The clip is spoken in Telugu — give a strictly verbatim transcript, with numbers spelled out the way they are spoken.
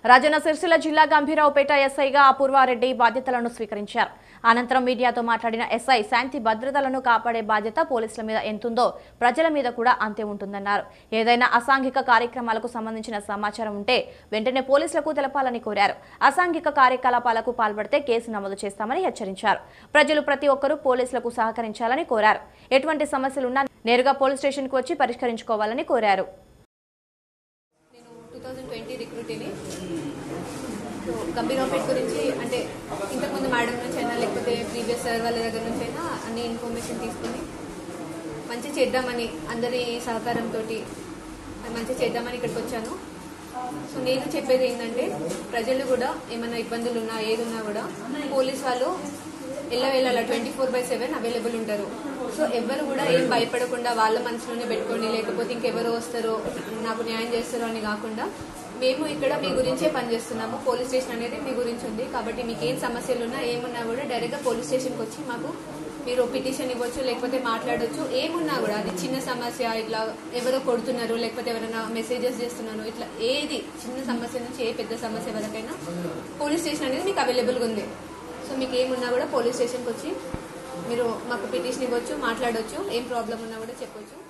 రాజన్న సిరిసిల్ల జిల్లా గంభీరావుపేట ఎస్ఐగా అపూర్వారెడ్డి బాధ్యతలను స్వీకరించారు. అనంతరం మీడియాతో మాట్లాడిన ఎస్ఐ శాంతి భద్రతలను కాపాడే బాధ్యత పోలీసుల మీద ఎంతుందో ప్రజల మీద కూడా అంతే ఉంటుందన్నారు. ఏదైనా అసాంఘిక కార్యక్రమాలకు సంబంధించిన సమాచారం ఉంటే వెంటనే పోలీసులకు తెలపాలని కోరారు. అసాంఘిక కార్యకలాపాలకు పాల్పడితే కేసు నమోదు చేస్తామని హెచ్చరించారు. ప్రజలు ప్రతి ఒక్కరూ పోలీసులకు సహకరించాలని కోరారు. ఎటువంటి సమస్యలున్నా నేరుగా పోలీస్ స్టేషన్కు వచ్చి పరిష్కరించుకోవాలని కోరారు. గంభీరావుపేట గురించి అంటే ఇంతకుముందు మేడం నుంచి అయినా లేకపోతే ప్రీవియస్ సార్ వాళ్ళ దగ్గర నుంచి అయినా అన్ని ఇన్ఫర్మేషన్ తీసుకుని మంచి చేద్దామని అందరి సహకారంతో మంచి చేద్దామని ఇక్కడికి వచ్చాను. సో నేను చెప్పేది ఏంటంటే ప్రజలు కూడా ఏమైనా ఇబ్బందులు ఉన్నా ఏది ఉన్నా కూడా పోలీస్ వాళ్ళు ఎలా వెళ్ళాలా twenty four by seven available ఉంటారు. సో ఎవరు కూడా ఏం భయపడకుండా వాళ్ళ మనసులోనే పెట్టుకోండి, లేకపోతే ఇంకెవరు వస్తారో నాకు న్యాయం చేస్తారో అని కాకుండా మేము ఇక్కడ మీ గురించే పనిచేస్తున్నాము. పోలీస్ స్టేషన్ అనేది మీ గురించి ఉంది కాబట్టి మీకు ఏం సమస్యలు ఉన్నా ఏమున్నా కూడా డైరెక్ట్గా పోలీస్ స్టేషన్కి వచ్చి మాకు మీరు పిటిషన్ ఇవ్వచ్చు, లేకపోతే మాట్లాడవచ్చు. ఏమున్నా కూడా అది చిన్న సమస్య, ఇట్లా ఎవరో కొడుతున్నారు లేకపోతే ఎవరైనా మెసేజెస్ చేస్తున్నారు, ఇట్లా ఏది చిన్న సమస్య నుంచి ఏ పెద్ద సమస్య వరకైనా పోలీస్ స్టేషన్ అనేది మీకు అవైలబుల్గా ఉంది. సో మీకు ఏమున్నా కూడా పోలీస్ స్టేషన్కి వచ్చి మీరు మాకు పిటిషన్ ఇవ్వచ్చు, మాట్లాడవచ్చు, ఏం ప్రాబ్లం ఉన్నా కూడా చెప్పొచ్చు.